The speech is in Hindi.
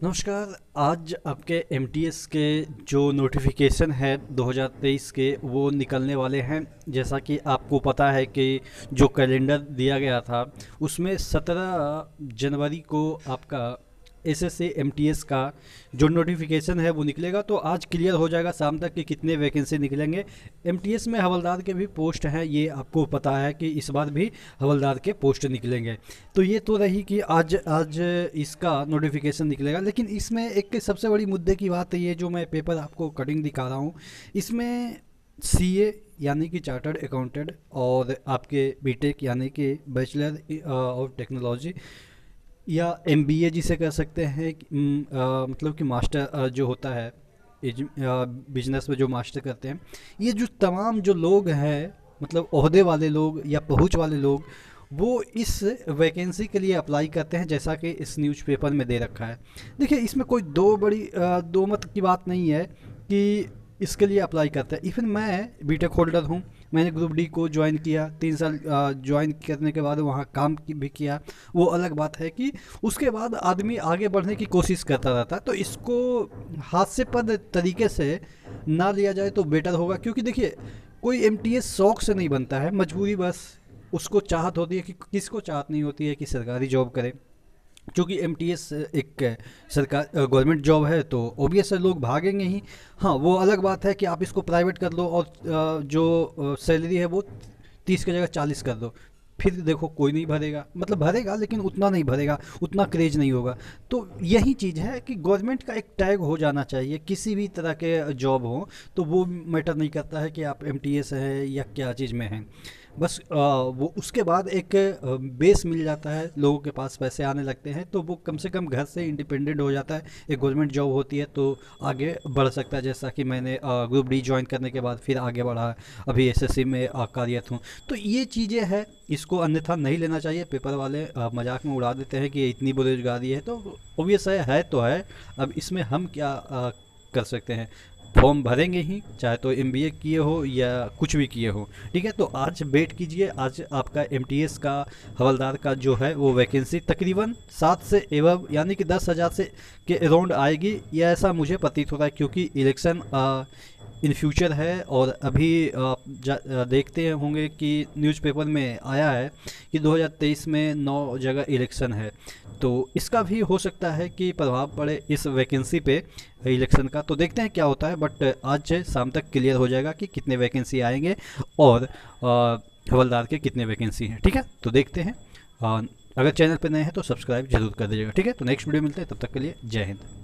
नमस्कार। आज आपके एमटीएस के जो नोटिफिकेशन है 2023 के वो निकलने वाले हैं। जैसा कि आपको पता है कि जो कैलेंडर दिया गया था उसमें 17 जनवरी को आपका एसएससी एमटीएस का जो नोटिफिकेशन है वो निकलेगा। तो आज क्लियर हो जाएगा शाम तक कि कितने वैकेंसी निकलेंगे। एमटीएस में हवलदार के भी पोस्ट हैं, ये आपको पता है कि इस बार भी हवलदार के पोस्ट निकलेंगे। तो ये तो रही कि आज आज इसका नोटिफिकेशन निकलेगा, लेकिन इसमें एक सबसे बड़ी मुद्दे की बात है, ये जो मैं पेपर आपको कटिंग दिखा रहा हूँ इसमें सीए यानी कि चार्टर्ड अकाउंटेंट और आपके बीटेक यानी कि बैचलर ऑफ टेक्नोलॉजी या एमबीए जिसे कह सकते हैं मतलब कि मास्टर जो होता है बिजनेस में जो मास्टर करते हैं, ये जो तमाम जो लोग हैं मतलब ओहदे वाले लोग या पहुंच वाले लोग वो इस वैकेंसी के लिए अप्लाई करते हैं, जैसा कि इस न्यूज़पेपर में दे रखा है। देखिए, इसमें कोई दो मत की बात नहीं है कि इसके लिए अप्लाई करते हैं। इवन मैं बीटेक होल्डर हूँ, मैंने ग्रुप डी को ज्वाइन किया, 3 साल ज्वाइन करने के बाद वहाँ भी किया। वो अलग बात है कि उसके बाद आदमी आगे बढ़ने की कोशिश करता रहता है। तो इसको हास्यास्पद तरीके से ना लिया जाए तो बेटर होगा, क्योंकि देखिए कोई एमटीएस शौक से नहीं बनता है, मजबूरी बस उसको चाहत होती है। कि किसको चाहत नहीं होती है कि सरकारी जॉब करे, क्योंकि एमटीएस एक सरकार गवर्नमेंट जॉब है तो ओबियस है लोग भागेंगे ही। हाँ, वो अलग बात है कि आप इसको प्राइवेट कर लो और जो सैलरी है वो 30 की जगह 40 कर दो, फिर देखो कोई नहीं भरेगा, मतलब भरेगा लेकिन उतना नहीं भरेगा, उतना क्रेज नहीं होगा। तो यही चीज़ है कि गवर्नमेंट का एक टैग हो जाना चाहिए किसी भी तरह के जॉब हो। तो वो मैटर नहीं करता है कि आप एमटीएस है या क्या चीज़ में हैं, बस वो उसके बाद एक बेस मिल जाता है, लोगों के पास पैसे आने लगते हैं तो वो कम से कम घर से इंडिपेंडेंट हो जाता है। एक गवर्नमेंट जॉब होती है तो आगे बढ़ सकता है, जैसा कि मैंने ग्रुप डी ज्वाइन करने के बाद फिर आगे बढ़ा, अभी एसएससी में कार्यरत हूँ। तो ये चीज़ें हैं, इसको अन्यथा नहीं लेना चाहिए। पेपर वाले मजाक में उड़ा देते हैं कि इतनी बेरोजगारी है, तो ओबियस है तो है। अब इसमें हम क्या कर सकते हैं, फॉर्म भरेंगे ही, चाहे तो एमबीए किए हो या कुछ भी किए हो। ठीक है, तो आज वेट कीजिए। आज आपका एमटीएस का हवलदार का जो है वो वैकेंसी तकरीबन 7 से एवं यानी कि 10,000 से के अराउंड आएगी, या ऐसा मुझे प्रतीत हो रहा है, क्योंकि इलेक्शन इन फ्यूचर है। और अभी आप देखते होंगे कि न्यूज़पेपर में आया है कि 2023 में 9 जगह इलेक्शन है, तो इसका भी हो सकता है कि प्रभाव पड़े इस वैकेंसी पे इलेक्शन का। तो देखते हैं क्या होता है, बट आज शाम तक क्लियर हो जाएगा कि कितने वैकेंसी आएंगे और हवलदार के कितने वैकेंसी हैं। ठीक है, तो देखते हैं। अगर चैनल पर नए हैं तो सब्सक्राइब जरूर कर दीजिएगा। ठीक है, तो नेक्स्ट वीडियो मिलते हैं, तब तक के लिए जय हिंद।